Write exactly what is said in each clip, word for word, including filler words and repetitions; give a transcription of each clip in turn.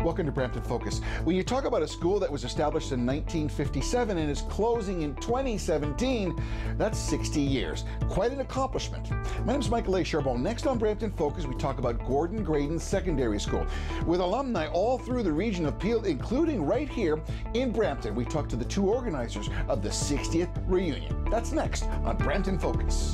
Welcome to Brampton Focus. When you talk about a school that was established in nineteen fifty-seven and is closing in twenty seventeen, that's sixty years. Quite an accomplishment. My name is Michael A. Charbon. Next on Brampton Focus, we talk about Gordon Graydon Secondary School. With alumni all through the region of Peel, including right here in Brampton, we talk to the two organizers of the sixtieth reunion. That's next on Brampton Focus.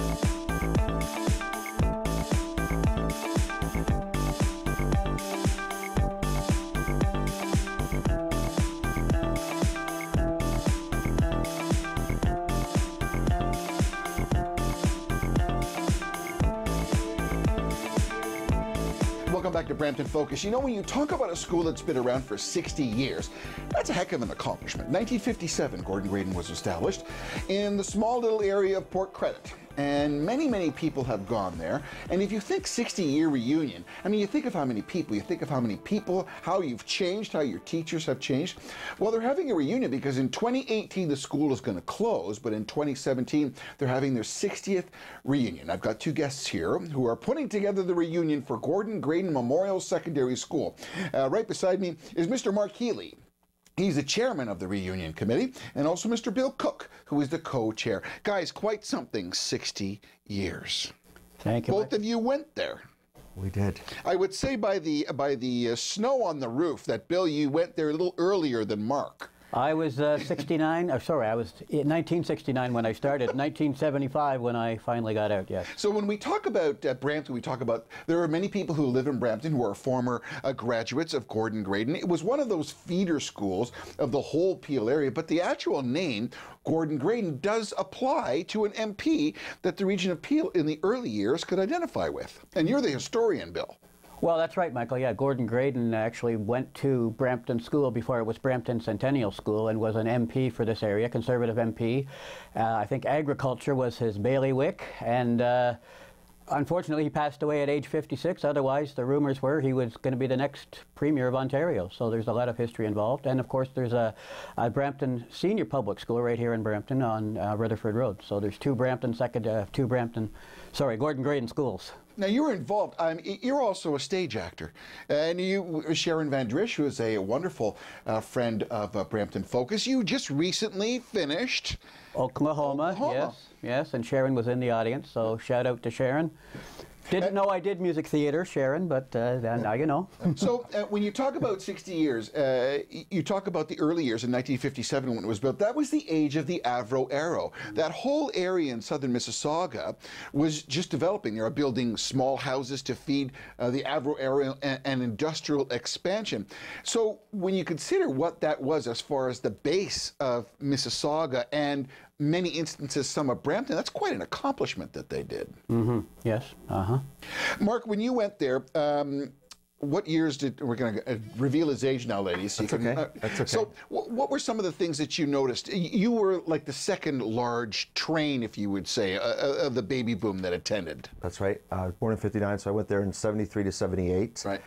Welcome back to Brampton Focus. You know, when you talk about a school that's been around for sixty years, that's a heck of an accomplishment. nineteen fifty-seven, Gordon Graydon was established in the small little area of Port Credit. And many, many people have gone there. And if you think sixty-year reunion, I mean, you think of how many people, you think of how many people, how you've changed, how your teachers have changed. Well, they're having a reunion because in twenty eighteen, the school is going to close, but in twenty seventeen, they're having their sixtieth reunion. I've got two guests here who are putting together the reunion for Gordon Graydon Memorial Secondary School. Uh, right beside me is Mister Mark Healy. He's the chairman of the reunion committee, and also Mister Bill Cook, who is the co-chair. Guys, quite something, sixty years. Thank you. Both Mike. of you went there. We did. I would say by the by the uh, snow on the roof that, Bill, you went there a little earlier than Mark. I was uh, sixty-nine, oh, sorry, I was in nineteen sixty-nine when I started, nineteen seventy-five when I finally got out, yes. So when we talk about uh, Brampton, we talk about, there are many people who live in Brampton who are former uh, graduates of Gordon Graydon. It was one of those feeder schools of the whole Peel area, but the actual name, Gordon Graydon, does apply to an M P that the region of Peel in the early years could identify with. And you're the historian, Bill. Well, that's right, Michael. Yeah, Gordon Graydon actually went to Brampton School before it was Brampton Centennial School and was an M P for this area, conservative M P. Uh, I think agriculture was his bailiwick, and uh, unfortunately he passed away at age fifty-six. Otherwise, the rumors were he was going to be the next Premier of Ontario. So there's a lot of history involved. And of course, there's a, a Brampton Senior Public School right here in Brampton on uh, Rutherford Road. So there's two Brampton second, uh, two Brampton, sorry, Gordon Graydon schools. Now, you were involved. Um, you're also a stage actor. And you, Sharon Van Drish, who is a wonderful uh, friend of uh, Brampton Focus, you just recently finished Oklahoma, Oklahoma, yes, yes, and Sharon was in the audience, so shout out to Sharon. Didn't know I did music theater, Sharon, but uh, now you know. So uh, when you talk about sixty years, uh, you talk about the early years in nineteen fifty-seven when it was built. That was the age of the Avro Arrow. That whole area in southern Mississauga was just developing. They were building small houses to feed uh, the Avro Arrow and, and industrial expansion. So when you consider what that was as far as the base of Mississauga and many instances some of Brampton, that's quite an accomplishment that they did. Mm-hmm. Yes. Uh-huh. Mark, when you went there, um, what years did, we're going to uh, reveal his age now, ladies. So That's, you can, okay. uh, That's okay. So what were some of the things that you noticed? You were like the second large train, if you would say, uh, of the baby boom that attended. That's right. I was born in fifty-nine, so I went there in seventy-three to seventy-eight. Right.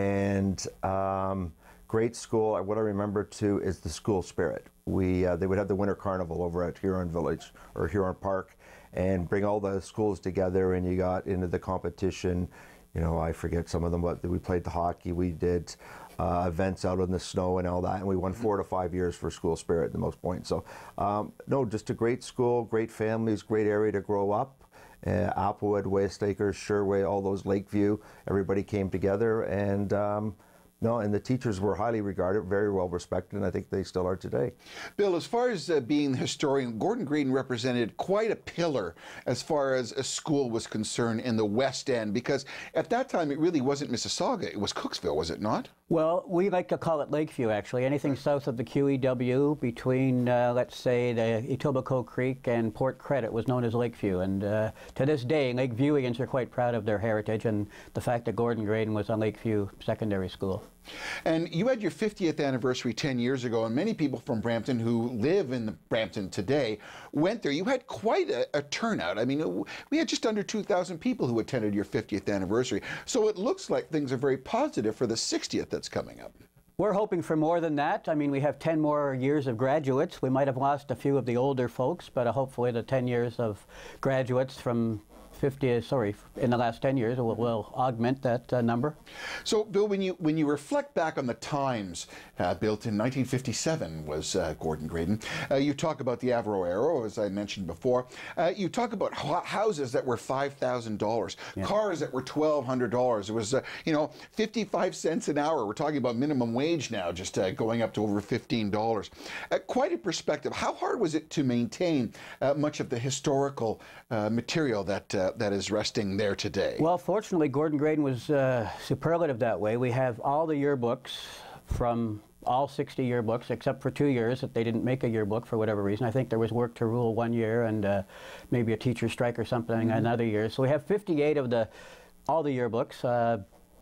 And um, great school. What I remember, too, is the school spirit. We uh, They would have the winter carnival over at Huron Village, or Huron Park, and bring all the schools together, and you got into the competition. You know, I forget some of them, but we played the hockey, we did uh, events out in the snow and all that, and we won four to five years for school spirit at the most point. So, um, no, just a great school, great families, great area to grow up. Uh, Applewood, West Acres, Sherway, all those, Lakeview, everybody came together, and um, no, and the teachers were highly regarded, very well respected, and I think they still are today. Bill, as far as uh, being the historian, Gordon Graydon represented quite a pillar as far as a school was concerned in the West End, because at that time it really wasn't Mississauga, it was Cooksville, was it not? Well, we like to call it Lakeview, actually. Anything south of the Q E W between, uh, let's say, the Etobicoke Creek and Port Credit was known as Lakeview. And uh, to this day, Lakeviewians are quite proud of their heritage and the fact that Gordon Graydon was on Lakeview Secondary School. And you had your fiftieth anniversary ten years ago, and many people from Brampton who live in Brampton today went there. You had quite a, a turnout. I mean, we had just under two thousand people who attended your fiftieth anniversary. So it looks like things are very positive for the sixtieth that's coming up. We're hoping for more than that. I mean, we have ten more years of graduates. We might have lost a few of the older folks, but uh, hopefully the ten years of graduates from fifty, sorry, in the last ten years, will, will augment that uh, number. So, Bill, when you when you reflect back on the times uh, built in nineteen fifty-seven was uh, Gordon Graydon, uh, you talk about the Avro Arrow, as I mentioned before. Uh, you talk about houses that were five thousand dollars, yeah. cars that were twelve hundred dollars. It was, uh, you know, fifty-five cents an hour. We're talking about minimum wage now, just uh, going up to over fifteen dollars. Uh, quite a perspective. How hard was it to maintain uh, much of the historical uh, material that uh, that is resting there today? Well, fortunately, Gordon Graydon was uh, superlative that way. We have all the yearbooks from all sixty yearbooks, except for two years that they didn't make a yearbook for whatever reason. I think there was work to rule one year and uh, maybe a teacher strike or something mm-hmm. another year. So we have fifty-eight of the all the yearbooks. Uh,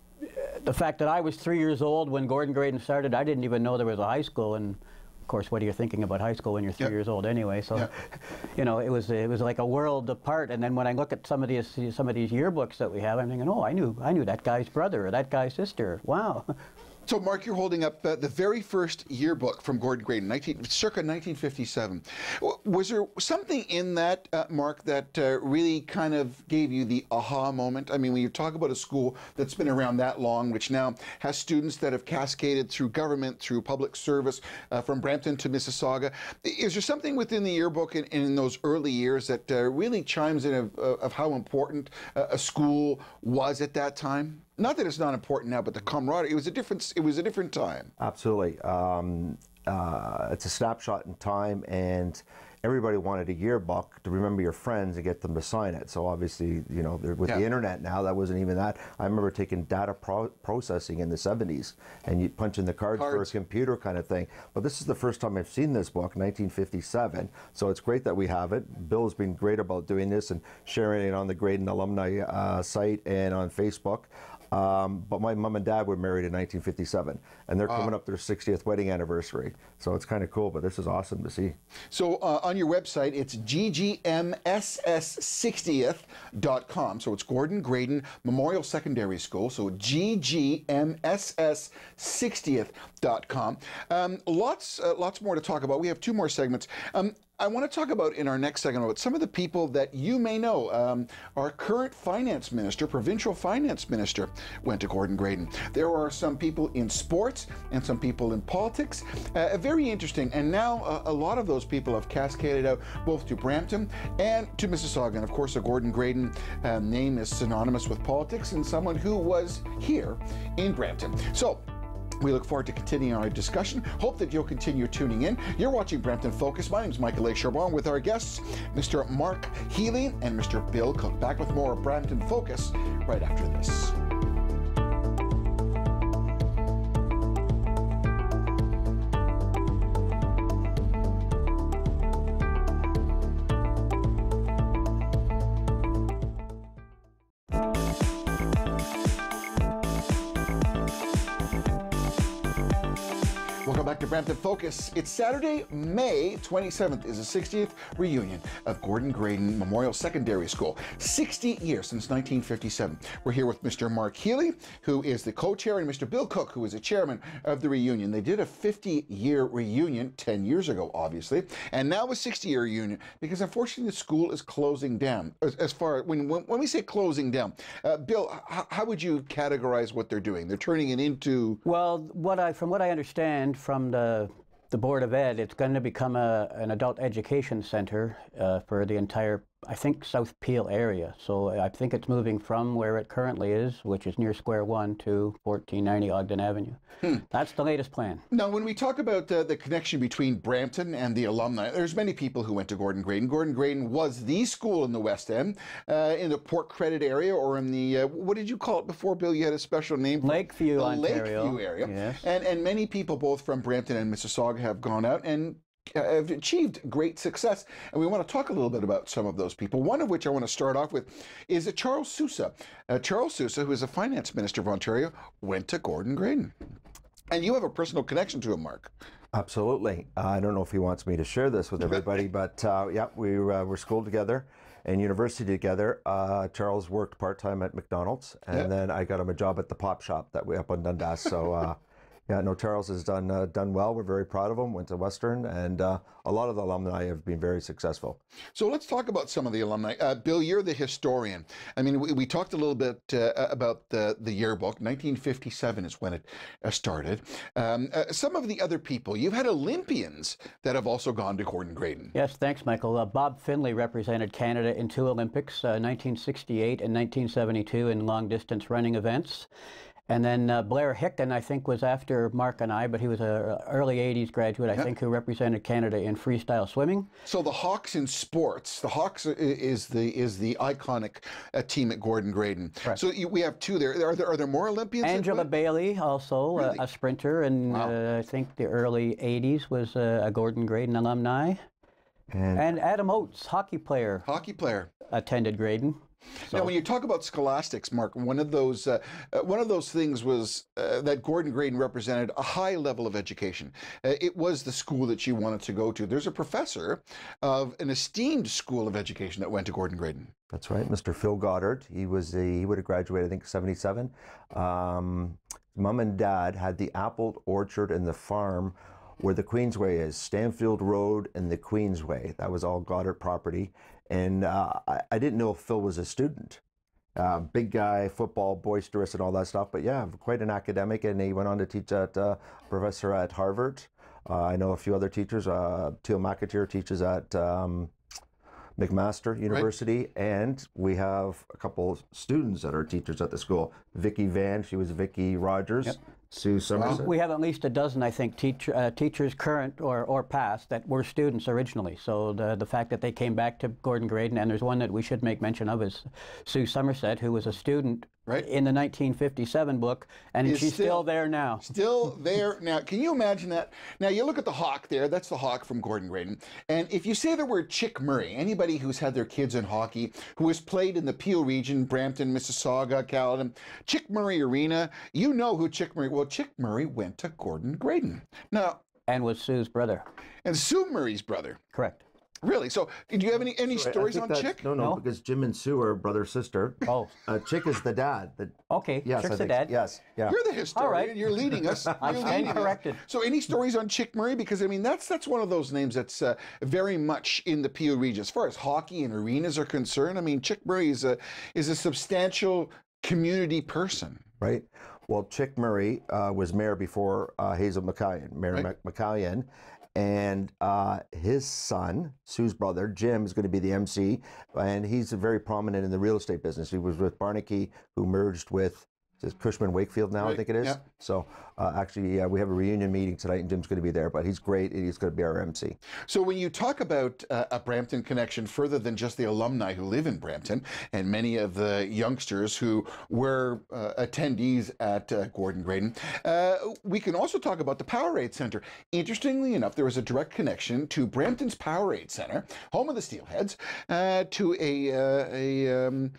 the fact that I was three years old when Gordon Graydon started, I didn't even know there was a high school. And of course, what are you thinking about high school when you're three yep. years old anyway? So, yep. you know, it was it was like a world apart. And then when I look at some of these some of these yearbooks that we have, I'm thinking, oh, I knew I knew that guy's brother or that guy's sister. Wow. So, Mark, you're holding up uh, the very first yearbook from Gordon Graydon, nineteen, circa nineteen fifty-seven. Was there something in that, uh, Mark, that uh, really kind of gave you the aha moment? I mean, when you talk about a school that's been around that long, which now has students that have cascaded through government, through public service, uh, from Brampton to Mississauga, is there something within the yearbook in, in those early years that uh, really chimes in of, of how important uh, a school was at that time? Not that it's not important now, but the camaraderie, it was a different, it was a different time. Absolutely. Um, uh, it's a snapshot in time, and everybody wanted a yearbook to remember your friends and get them to sign it. So obviously, you know, with yeah. the internet now, that wasn't even that. I remember taking data pro processing in the seventies, and you punch in the cards, cards for a computer kind of thing. But this is the first time I've seen this book, nineteen fifty-seven. So it's great that we have it. Bill's been great about doing this and sharing it on the Graydon alumni uh, site and on Facebook. Um, but my mom and dad were married in nineteen fifty-seven, and they're coming uh, up their sixtieth wedding anniversary. So it's kind of cool, but this is awesome to see. So uh, on your website, it's G G M S S sixtieth dot com. So it's Gordon Graydon Memorial Secondary School. So G G M S S sixtieth dot com. Um, lots, uh, lots more to talk about. We have two more segments. Um, I want to talk about in our next segment about some of the people that you may know. Um, our current finance minister, provincial finance minister, went to Gordon Graydon. There are some people in sports and some people in politics. Uh, very interesting. And now uh, a lot of those people have cascaded out both to Brampton and to Mississauga. And of course, the Gordon Graydon uh, name is synonymous with politics and someone who was here in Brampton. So, we look forward to continuing our discussion. Hope that you'll continue tuning in. You're watching Brampton Focus. My name is Michael A. Charbon with our guests, Mister Mark Healy and Mister Bill Cook. Back with more of Brampton Focus right after this. Welcome back to Brampton Focus. It's Saturday, May twenty-seventh is the sixtieth reunion of Gordon Graydon Memorial Secondary School. sixty years since nineteen fifty-seven. We're here with Mister Mark Healy, who is the co-chair, and Mister Bill Cook, who is the chairman of the reunion. They did a fifty-year reunion ten years ago, obviously, and now a sixty-year reunion, because unfortunately the school is closing down. As, as far when, when when we say closing down, uh, Bill, how, how would you categorize what they're doing? They're turning it into... Well, what I from what I understand from the the Board of Ed, it's going to become a, an adult education center uh, for the entire, I think, South Peel area. So I think it's moving from where it currently is, which is near Square One, to fourteen ninety Ogden Avenue. Hmm. That's the latest plan. Now, when we talk about uh, the connection between Brampton and the alumni, there's many people who went to Gordon Graydon. Gordon Graydon was the school in the West End, uh, in the Port Credit area, or in the, uh, what did you call it before, Bill? You had a special name for Lakeview, the Ontario. Lakeview area. Yes. And, and many people, both from Brampton and Mississauga, have gone out and have achieved great success, and we want to talk a little bit about some of those people. One of which I want to start off with is uh, Charles Sousa. Uh, Charles Sousa, who is a finance minister of Ontario, went to Gordon Graydon. And you have a personal connection to him, Mark. Absolutely. Uh, I don't know if he wants me to share this with everybody, but uh, yeah, we uh, were schooled together and university together. Uh, Charles worked part-time at McDonald's, and yep. then I got him a job at the Pop Shop that way up on Dundas. So uh, Yeah, no, Charles has done uh, done well. We're very proud of him. Went to Western, and uh, a lot of the alumni have been very successful. So let's talk about some of the alumni. Uh, Bill, you're the historian. I mean, we, we talked a little bit uh, about the, the yearbook. nineteen fifty-seven is when it uh, started. Um, uh, some of the other people, you've had Olympians that have also gone to Gordon Graydon. Yes, thanks, Michael. Uh, Bob Finley represented Canada in two Olympics, uh, nineteen sixty-eight and nineteen seventy-two in long-distance running events. And then uh, Blair Hicken, I think, was after Mark and I, but he was an early eighties graduate, I Yep. think, who represented Canada in freestyle swimming. So the Hawks in sports, the Hawks is the is the iconic uh, team at Gordon Graydon. Correct. So you, we have two there. Are there are there more Olympians? that Angela went? Bailey, also Really? uh, a sprinter, and Wow. uh, I think the early eighties was uh, a Gordon Graydon alumni. And, And Adam Oates, hockey player, Hockey player. attended Graydon. So, Now, when you talk about scholastics, Mark, one of those uh, uh, one of those things was uh, that Gordon Graydon represented a high level of education. Uh, it was the school that you wanted to go to. There's a professor of an esteemed school of education that went to Gordon Graydon. that's right, Mister Phil Goddard. He was a, he would have graduated, I think, seventy-seven. Um, Mom and Dad had the apple orchard and the farm where the Queensway is, Stanfield Road and the Queensway. That was all Goddard property. And uh, I, I didn't know if Phil was a student. Uh, big guy, football, boisterous and all that stuff. But yeah, quite an academic. And he went on to teach at uh, professor at Harvard. Uh, I know a few other teachers. Uh, Teal McAteer teaches at um, McMaster University. Right. And we have a couple students that are teachers at the school. Vicky Van, she was Vicky Rogers. Yep. Sue Somerset. we have at least a dozen, I think, teach, uh, teachers current or, or past that were students originally. So the, the fact that they came back to Gordon Graydon, and there's one that we should make mention of, is Sue Somerset, who was a student right. in the nineteen fifty-seven book, and Is she's still, still there now. Still there now. Can you imagine that? Now, you look at the Hawk there. That's the Hawk from Gordon Graydon. And if you say the word Chick Murray, anybody who's had their kids in hockey, who has played in the Peel region, Brampton, Mississauga, Caledon, Chick Murray Arena, you know who Chick Murray, well, Chick Murray went to Gordon Graydon. Now, and was Sue's brother. And Sue Murray's brother. Correct. Really? So, do you have any, any Sorry, stories on Chick? No, no, No? because Jim and Sue are brother sister. Oh. Uh, Chick is the dad. The, Okay, yes, Chick's I the think, dad. Yes, yeah. You're the historian. All right. You're leading us. I You're stand leading us. corrected. So, any stories on Chick Murray? Because I mean, that's that's one of those names that's uh, very much in the Peel region as far as hockey and arenas are concerned. I mean, Chick Murray is a is a substantial community person. Right. Well, Chick Murray uh, was mayor before uh, Hazel McCallion, Mayor Right. McCallion, and uh, his son, Sue's brother, Jim, is going to be the M C, and he's very prominent in the real estate business. He was with Barnaky, who merged with is Cushman Wakefield now, Right. I think it is. Yeah. So uh, actually, uh, we have a reunion meeting tonight, and Jim's going to be there, but he's great. He's going to be our M C. So when you talk about uh, a Brampton connection further than just the alumni who live in Brampton and many of the youngsters who were uh, attendees at uh, Gordon Graydon, uh, we can also talk about the Powerade Center. Interestingly enough, there was a direct connection to Brampton's Powerade Center, home of the Steelheads, uh, to a, uh, a um,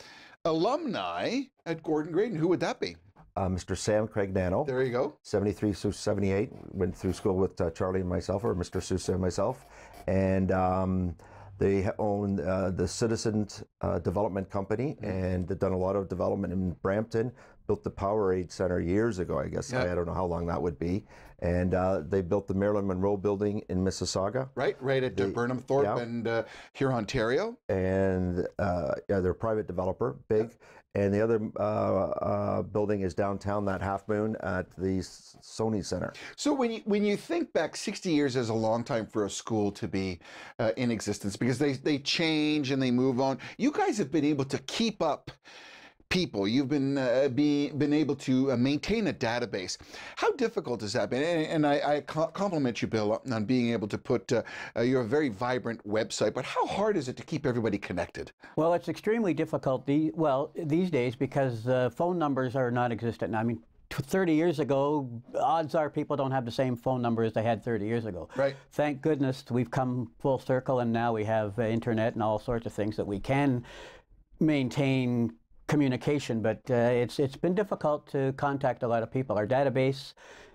alumni at Gordon Graydon. Who would that be? Uh, Mister Sam Craig Nano. There you go. seventy-three through seventy-eight. Went through school with uh, Charlie and myself, or Mister Sousa and myself. And um, they own uh, the Citizens uh, Development Company, mm-hmm. and they've done a lot of development in Brampton. Built the Powerade Center years ago, I guess. Yeah. I, I don't know how long that would be. And uh, they built the Marilyn Monroe building in Mississauga. Right, right at uh, The- Burnham Thorpe yeah. and uh, here, Ontario. And uh, yeah, they're a private developer, big. And the other uh, uh, building is downtown, that Half Moon, at the S- Sony Center. So when you when you think back, sixty years is a long time for a school to be uh, in existence because they they change and they move on. You guys have been able to keep up people. You've been uh, be, been able to uh, maintain a database. How difficult has that been? And, and I, I compliment you, Bill, on being able to put uh, uh, your very vibrant website. But how hard is it to keep everybody connected? Well, it's extremely difficult, the, well, these days, because uh, phone numbers are non-existent. I mean, thirty years ago, odds are people don't have the same phone number as they had thirty years ago. Right. Thank goodness we've come full circle, and now we have uh, internet and all sorts of things that we can maintain communication, but uh, it's it's been difficult to contact a lot of people. Our database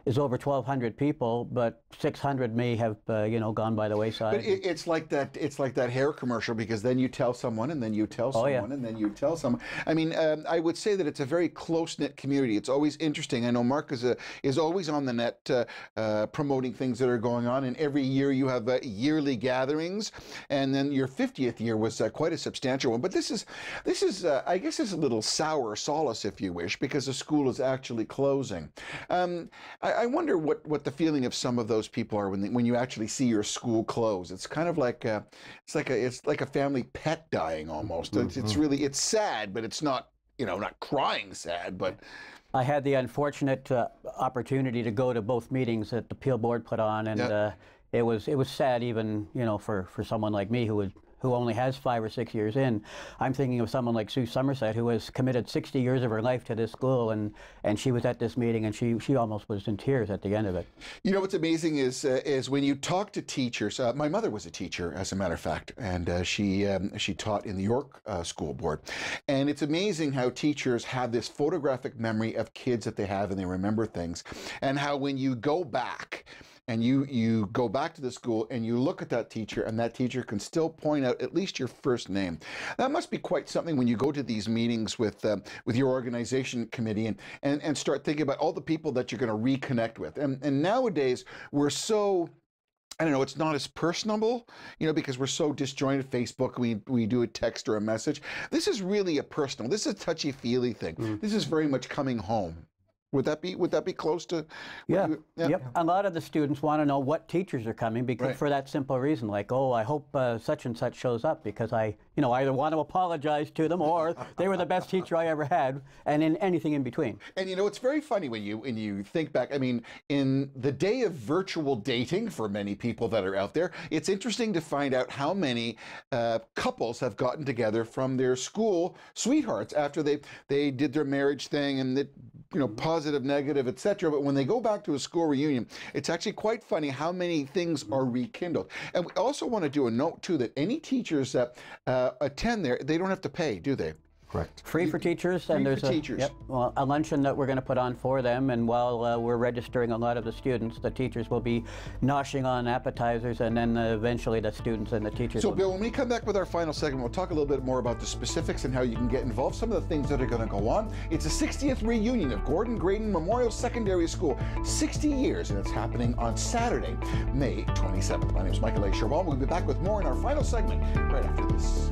is over twelve hundred people, but six hundred may have, uh, you know, gone by the wayside. But it, it's like that. It's like that hair commercial, because then you tell someone, and then you tell Oh, someone, yeah. and then you tell someone. I mean, um, I would say that it's a very close-knit community. It's always interesting. I know Mark is a, is always on the net uh, uh, promoting things that are going on, and every year you have uh, yearly gatherings, and then your fiftieth year was uh, quite a substantial one. But this is, this is, uh, I guess, is a little sour solace, if you wish, because the school is actually closing. Um, I, I wonder what what the feeling of some of those people are when they, when you actually see your school close. It's kind of like a, it's like a it's like a family pet dying almost. Mm-hmm. It's, it's really it's sad, but it's not, you know, not crying sad, but. I had the unfortunate uh, opportunity to go to both meetings that the Peel Board put on, and Yep. uh, it was it was sad, even, you know, for for someone like me who would. who only has five or six years in. I'm thinking of someone like Sue Somerset, who has committed sixty years of her life to this school, and, and she was at this meeting, and she, she almost was in tears at the end of it. You know what's amazing is uh, is when you talk to teachers. Uh, my mother was a teacher, as a matter of fact, and uh, she um, she taught in the York uh, School Board. And it's amazing how teachers have this photographic memory of kids that they have, and they remember things, and how when you go back, and you you go back to the school and you look at that teacher, and that teacher can still point out at least your first name. That must be quite something when you go to these meetings with um, with your organization committee, and, and and start thinking about all the people that you're going to reconnect with. And and nowadays we're so, I don't know, it's not as personable, you know, because we're so disjointed. Facebook, we we do a text or a message. This is really a personal, this is a touchy-feely thing. Mm. This is very much coming home. Would that be would that be close to? Yeah. You, yeah. Yep. A lot of the students want to know what teachers are coming, because Right. for that simple reason, like, oh, I hope uh, such and such shows up, because I, you know, either want to apologize to them, or they were the best teacher I ever had, and in anything in between. And you know, it's very funny when you when you think back. I mean, in the day of virtual dating for many people that are out there, it's interesting to find out how many uh, couples have gotten together from their school sweethearts after they they did their marriage thing, and that, you know, positive, negative, et cetera. But when they go back to a school reunion, it's actually quite funny how many things are rekindled. And we also want to do a note too, that any teachers that uh, attend there, they don't have to pay, do they? Correct. Free for teachers, Free and there's for a, teachers. Yep, well, a luncheon that we're going to put on for them, and while uh, we're registering a lot of the students, the teachers will be noshing on appetizers, and then uh, eventually the students and the teachers So will... Bill, when we come back with our final segment, we'll talk a little bit more about the specifics and how you can get involved, some of the things that are going to go on. It's the sixtieth reunion of Gordon Graydon Memorial Secondary School, sixty years, and it's happening on Saturday, May twenty-seventh. My name is Michael A. Sherwell. We'll be back with more in our final segment right after this.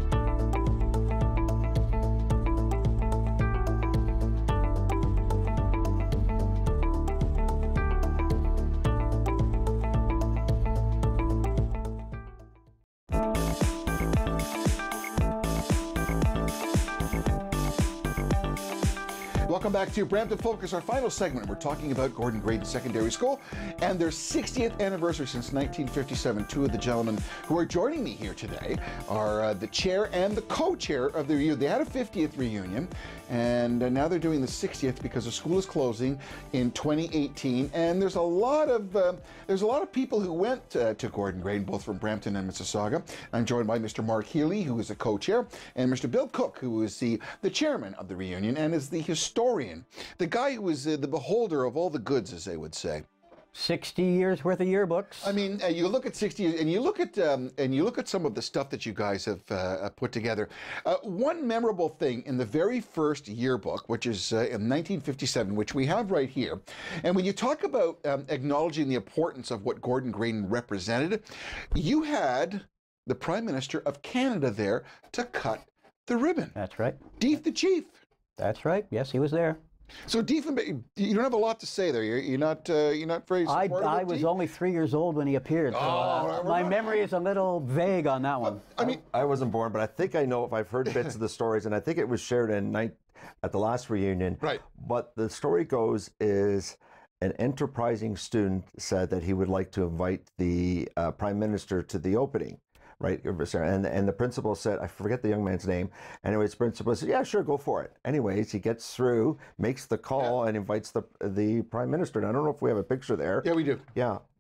Welcome back to Brampton Focus, our final segment. We're talking about Gordon Graydon Secondary School and their sixtieth anniversary since nineteen fifty-seven. Two of the gentlemen who are joining me here today are uh, the chair and the co-chair of the reunion. They had a fiftieth reunion, and uh, now they're doing the sixtieth because the school is closing in twenty eighteen. And there's a lot of uh, there's a lot of people who went uh, to Gordon Graydon, both from Brampton and Mississauga. I'm joined by Mister Mark Healy, who is a co-chair, and Mister Bill Cook, who is the the chairman of the reunion and is the historian. The guy who was uh, the beholder of all the goods, as they would say. sixty years worth of yearbooks. I mean, uh, you look at sixty, and you look at um, and you look at some of the stuff that you guys have uh, put together. Uh, one memorable thing in the very first yearbook, which is uh, in nineteen fifty-seven, which we have right here, and when you talk about um, acknowledging the importance of what Gordon Graydon represented, you had the Prime Minister of Canada there to cut the ribbon. That's right. Deef the Chief. That's right. Yes, he was there. So, Deef, you don't have a lot to say there. You're, you're not. Uh, you're not very. I, supportive I of was Deef? only three years old when he appeared. So, uh, we're my not- memory is a little vague on that one. I mean, I wasn't born, but I think I know if I've heard bits of the stories, and I think it was shared in night at the last reunion. Right. But the story goes is an enterprising student said that he would like to invite the uh, Prime Minister to the opening. Right, and and the principal said, I forget the young man's name. Anyways, the principal said, yeah, sure, go for it. Anyways, he gets through, makes the call, Yeah. and invites the the Prime Minister. And I don't know if we have a picture there. yeah, we do. Yeah,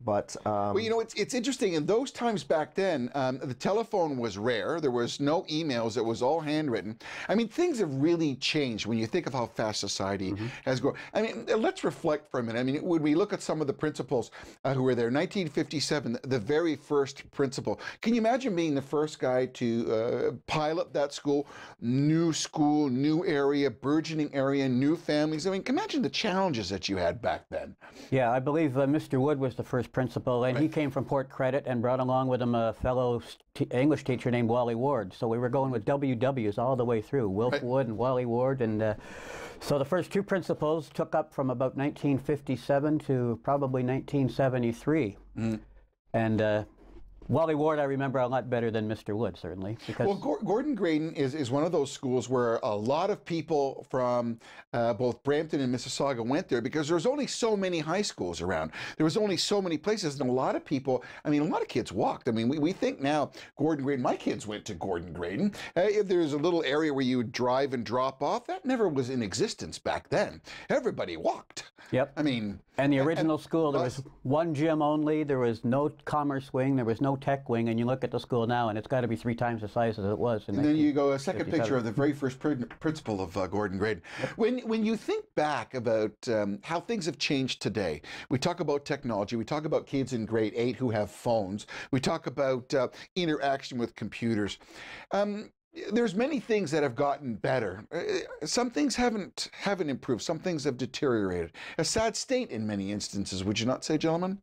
But um, well, you know, it's it's interesting. In those times back then, um, the telephone was rare. There was no emails. It was all handwritten. I mean, things have really changed when you think of how fast society mm-hmm. has grown. I mean, let's reflect for a minute. I mean, when we look at some of the principals uh, who were there, nineteen fifty-seven, the very first principal. Can you imagine being the first guy to uh, pilot that school? New school, new area, burgeoning area, new families. I mean, imagine the challenges that you had back then. Yeah, I believe uh, Mister Wood was the first principal, and right. he came from Port Credit and brought along with him a fellow t English teacher named Wally Ward. So we were going with W Ws all the way through, Wilf right. Wood and Wally Ward. And uh, so the first two principals took up from about nineteen fifty-seven to probably nineteen seventy-three. Mm. And uh, Wally Ward, I remember a lot better than Mister Wood, certainly. Because well, Go Gordon Graydon is, is one of those schools where a lot of people from uh, both Brampton and Mississauga went there because there's only so many high schools around. There was only so many places, and a lot of people, I mean, a lot of kids walked. I mean, we, we think now Gordon Graydon, my kids went to Gordon Graydon. Uh, if there's a little area where you would drive and drop off, that never was in existence back then. Everybody walked. Yep. I mean... And the original and, school, there was one gym only, there was no commerce wing, there was no tech wing, and you look at the school now, and it's got to be three times the size as it was. In and then you go a second picture of the very first pr principal of uh, Gordon Graydon. Yep. When, when you think back about um, how things have changed today, we talk about technology, we talk about kids in grade eight who have phones, we talk about uh, interaction with computers. Um, There's many things that have gotten better. Some things haven't haven't improved. Some things have deteriorated. A sad state in many instances, would you not say, gentlemen?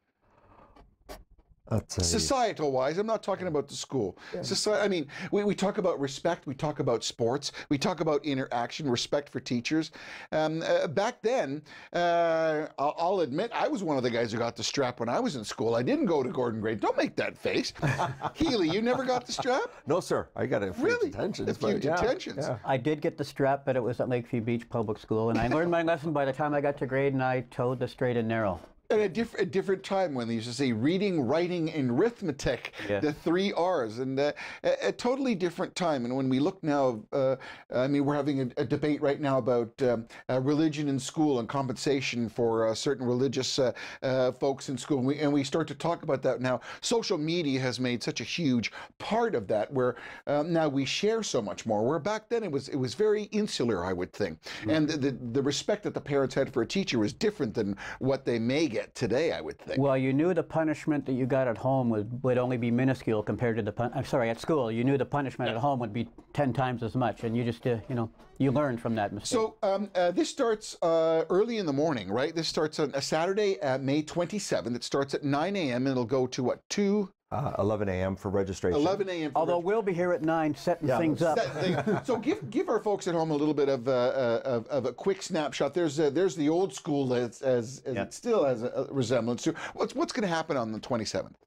Societal-wise, I'm not talking about the school. Yeah. Society, I mean, we, we talk about respect, we talk about sports, we talk about interaction, respect for teachers. Um, uh, back then, uh, I'll, I'll admit, I was one of the guys who got the strap when I was in school. I didn't go to Gordon Graydon. Don't make that face. Healy, you never got the strap? No, sir. I got a few really? detentions. A few yeah, detentions. Yeah. I did get the strap, but it was at Lakeview Beach Public School, and I learned my lesson by the time I got to Graydon. I towed the straight and narrow. At a, diff a different time when they used to say reading, writing, and arithmetic, yeah. the three R's, and uh, a, a totally different time. And when we look now, uh, I mean, we're having a, a debate right now about um, uh, religion in school and compensation for uh, certain religious uh, uh, folks in school. And we, and we start to talk about that now. Social media has made such a huge part of that, where um, now we share so much more. Where back then it was it was very insular, I would think, mm-hmm. and the, the the respect that the parents had for a teacher was different than what they may get today, I would think. Well, you knew the punishment that you got at home would, would only be minuscule compared to the pun I'm sorry, at school. You knew the punishment yeah. at home would be ten times as much, and you just, uh, you know, you learned from that mistake. So um, uh, this starts uh, early in the morning, right? This starts on a Saturday, uh, May twenty-seventh. It starts at nine A M and it'll go to what, two? Uh, eleven A M for registration. eleven A M Although we'll be here at nine setting yeah. things up. Thing. So give give our folks at home a little bit of, uh, uh, of, of a quick snapshot. There's uh, there's the old school as, as, as yeah. it still has a resemblance to. What's, what's going to happen on the twenty-seventh?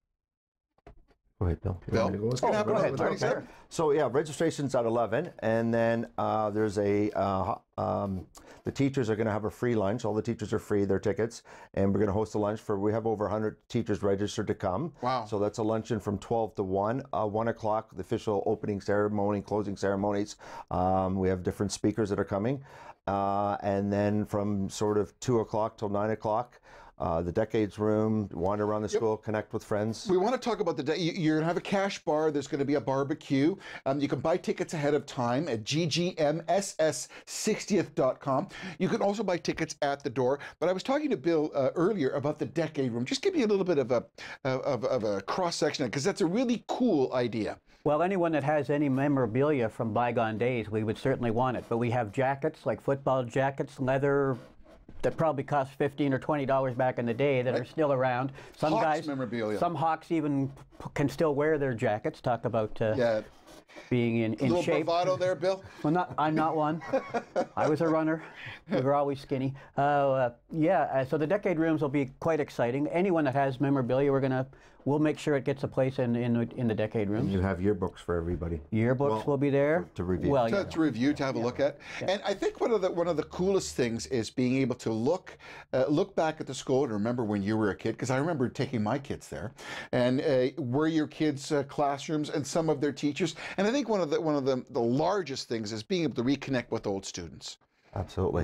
Go ahead, Bill. Bill, what's going to happen on the twenty-seventh? So yeah, registration's at eleven, and then uh, there's a, uh, um, the teachers are going to have a free lunch. All the teachers are free, their tickets, and we're going to host a lunch for, we have over one hundred teachers registered to come. Wow. So that's a luncheon from twelve to one. Uh, one o'clock, the official opening ceremony, closing ceremonies. Um, we have different speakers that are coming. Uh, and then from sort of two o'clock till nine o'clock, Uh, the Decades Room, wander around the school, yep. connect with friends. We want to talk about the, you're going to have a cash bar, there's going to be a barbecue. Um, you can buy tickets ahead of time at G G M S S sixtieth dot com. You can also buy tickets at the door. But I was talking to Bill uh, earlier about the Decade Room. Just give me a little bit of a, of, of a cross-section, because that's a really cool idea. Well, anyone that has any memorabilia from bygone days, we would certainly want it. But we have jackets, like football jackets, leather, that probably cost fifteen or twenty dollars back in the day that right. are still around. Some Hawks guys, memorabilia. Some Hawks even can still wear their jackets. Talk about uh, yeah. being in, in a little shape. bravado there, Bill. Well, not, I'm not one. I was a runner. We were always skinny. Uh, uh, yeah, uh, so the Decade Rooms will be quite exciting. Anyone that has memorabilia, we're gonna, we'll make sure it gets a place in in, in the Decade Rooms. And you have yearbooks for everybody. Yearbooks well, will be there to review. Well, to, yeah. to review, to have a yeah. look at. Yeah. And I think one of the one of the coolest things is being able to look uh, look back at the school and remember when you were a kid, because I remember taking my kids there, and uh, were your kids' uh, classrooms and some of their teachers. And I think one of the one of the the largest things is being able to reconnect with old students. Absolutely. Mm-hmm.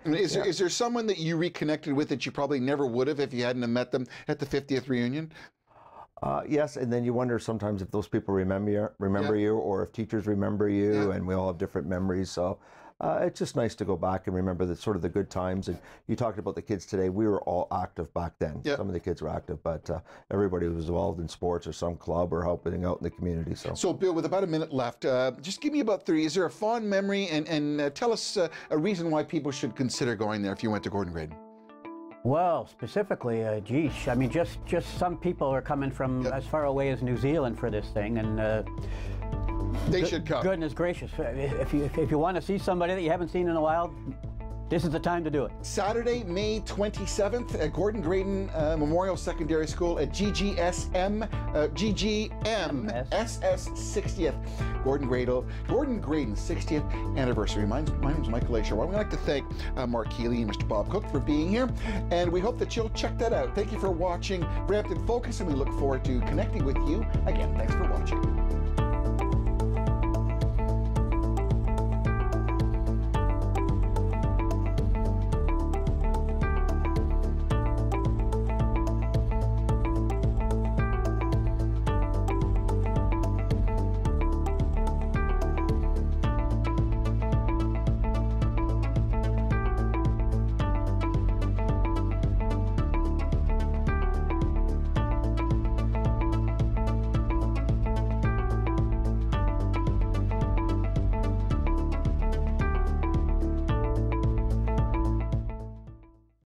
Is, yeah. there, is there someone that you reconnected with that you probably never would have if you hadn't have met them at the fiftieth reunion? Uh, yes, and then you wonder sometimes if those people remember you, remember Yeah. you, or if teachers remember you, Yeah. and we all have different memories. So uh, it's just nice to go back and remember the sort of the good times. And you talked about the kids today. We were all active back then. Yeah. Some of the kids were active, but uh, everybody was involved in sports or some club or helping out in the community. So, So, Bill, with about a minute left, uh, just give me about three. Is there a fond memory, and, and uh, tell us uh, a reason why people should consider going there if you went to Gordon Graydon? Well, specifically, uh, geez, I mean, just just some people are coming from Yep. as far away as New Zealand for this thing, and uh, They go- should come. Goodness gracious, if you if you want to see somebody that you haven't seen in a while, this is the time to do it. Saturday, May twenty-seventh at Gordon Graydon uh, Memorial Secondary School at G G S M, uh, G G M S S sixtieth. Gordon Graydon, Gordon Graydon sixtieth anniversary. My, my name is Michael Asher. Well, we'd like to thank uh, Mark Keeley and Mister Bob Cook for being here, and we hope that you'll check that out. Thank you for watching Brampton Focus, and we look forward to connecting with you again. Thanks for watching.